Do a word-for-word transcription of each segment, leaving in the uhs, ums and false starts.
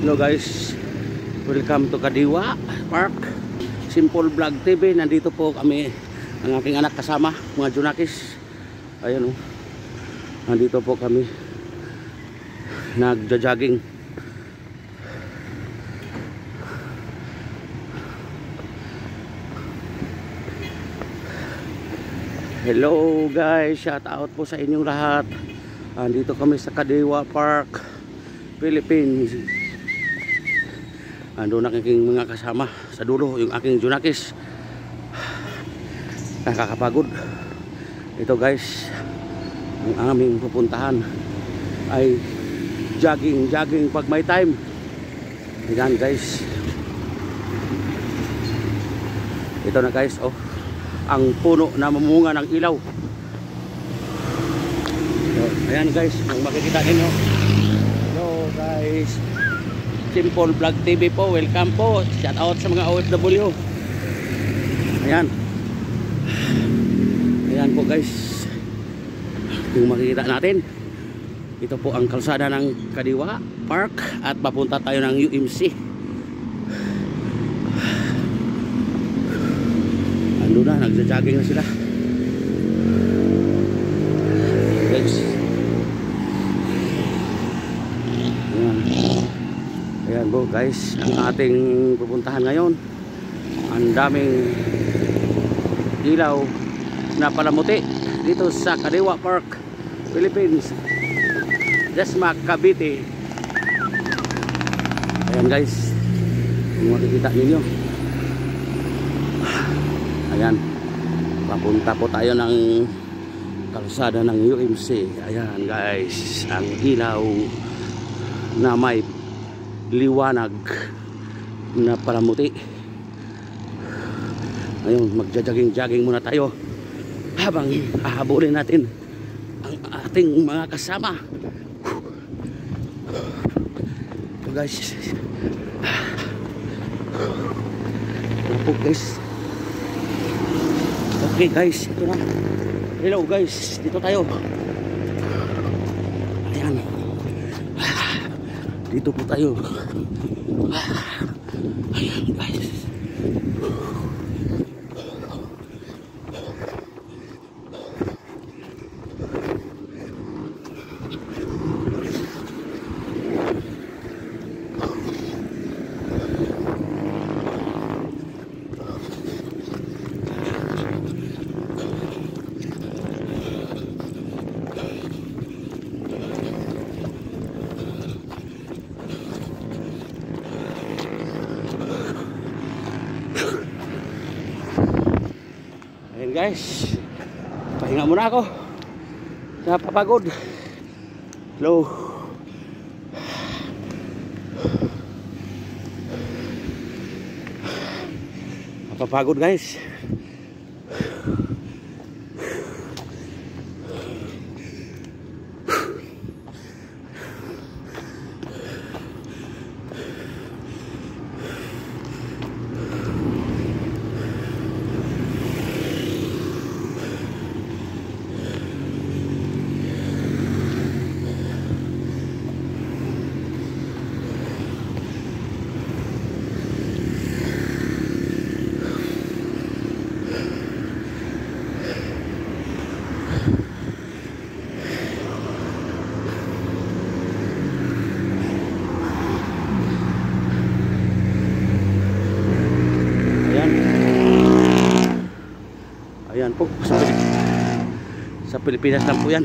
Hello guys, welcome to Kadiwa Park, Simple Vlog T V. Nandito po kami, ang aking anak kasama, mga Junakis. Ayan o, nandito po kami nagja-jogging. Hello guys, shout out po sa inyong lahat. Nandito kami sa Kadiwa Park, Philippines. Ando na aking mga kasama sa dulo, yung aking Junakis. Nakakapagod. Ito guys, ang aming pupuntahan ay jogging, jogging pag may time. Ayan guys. Ito na guys, oh, ang puno na mamunga ng ilaw. So, ayan guys, ang makikita ninyo. Hello guys, Simple Vlog T V po, welcome po. Shout out sa mga O F W. Ayan. Ayan po guys, kung makikita natin, ito po ang kalsada ng Kadiwa Park at papunta tayo ng U M C. Ando na, nagja-jogging na sila guys. Ayan. Ayan po guys, ang ating pupuntahan ngayon. Ang daming ilaw na palamuti dito sa Kadiwa Park, Philippines, Desma, Cavite. Ayan guys, kung makikita ninyo. Ayan, papunta po tayo ng kalsada ng U M C. Ayan guys, ang ilaw na may liwanag na palamuti. Ayun, magja-jogging-jogging muna tayo habang ahabulin natin ang ating mga kasama. Ito guys, napog guys. Okay guys, ito na. Hello guys, dito tayo. Ayan, dito po tayo. Ayan guys. Ayan guys, pahinga muna ako, napapagod. Hello. Napapagod guys. Ayan po, sa, sa Pilipinas lang po yan.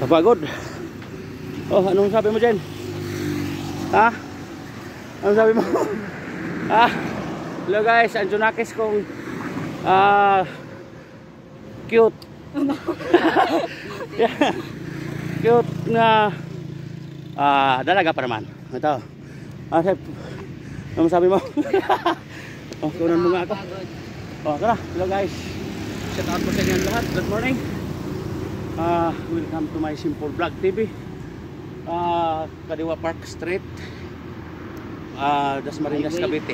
Napagod. Oh, anong sabi mo dyan? Ha? Anong sabi mo? Ah, hello guys, ang Junakis kong ah, cute. Yeah. Cute na ah, dalaga pa naman. Ito. Ah, anong sabi mo? Oh, kunan mo nga ako. Oh, tara. Hello guys. Shout out po sa inyo lahat. Good morning. Uh, welcome to my Simple Vlog T V. Uh, Kadiwa Park Street. Uh, Dasmariñas, Cavite.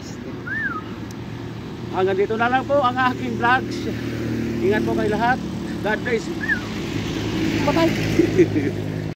Hanggang dito na lang po ang aking vlogs. Ingat po kayo lahat. God bless. Bye-bye.